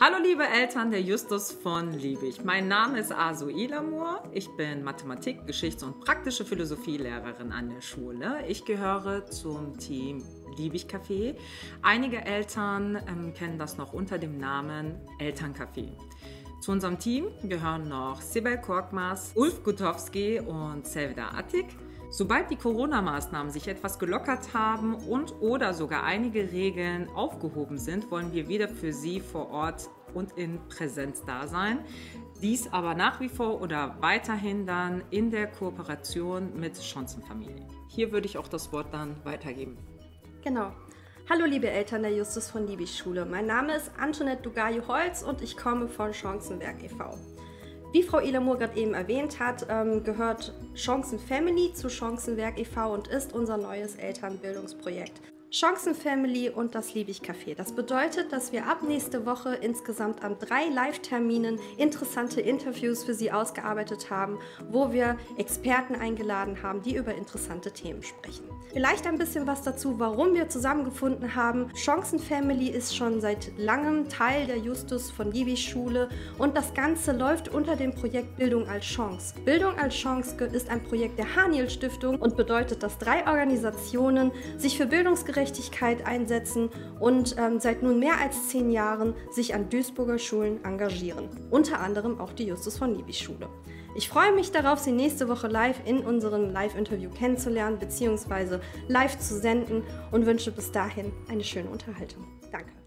Hallo liebe Eltern der Justus von Liebig. Mein Name ist Asu Ilamur. Ich bin Mathematik-, Geschichts- und praktische Philosophielehrerin an der Schule. Ich gehöre zum Team Liebig Café. Einige Eltern kennen das noch unter dem Namen Elterncafé. Zu unserem Team gehören noch Sibel Korkmaz, Ulf Gutowski und Sevda Attik. Sobald die Corona-Maßnahmen sich etwas gelockert haben und oder sogar einige Regeln aufgehoben sind, wollen wir wieder für Sie vor Ort und in Präsenz da sein. Dies aber nach wie vor oder weiterhin dann in der Kooperation mit Chancenfamilie. Hier würde ich auch das Wort dann weitergeben. Genau. Hallo liebe Eltern der Justus von Liebig Schule. Mein Name ist Antoinette Dugayu-Holz und ich komme von Chancenwerk e.V. Wie Frau Ilamur gerade eben erwähnt hat, gehört Chancenfamily zu Chancenwerk e.V. und ist unser neues Elternbildungsprojekt. Chancenfamily und das Liebig Café. Das bedeutet, dass wir ab nächste Woche insgesamt an 3 Live-Terminen interessante Interviews für Sie ausgearbeitet haben, wo wir Experten eingeladen haben, die über interessante Themen sprechen. Vielleicht ein bisschen was dazu, warum wir zusammengefunden haben. Chancenfamily ist schon seit langem Teil der Justus von Liebig Schule und das Ganze läuft unter dem Projekt Bildung als Chance. Bildung als Chance ist ein Projekt der Haniel Stiftung und bedeutet, dass 3 Organisationen sich für Bildungsgerechtigkeit einsetzen und seit nun mehr als 10 Jahren sich an Duisburger Schulen engagieren. Unter anderem auch die Justus von Liebig Schule. Ich freue mich darauf, Sie nächste Woche live in unserem Live-Interview kennenzulernen bzw. live zu senden und wünsche bis dahin eine schöne Unterhaltung. Danke.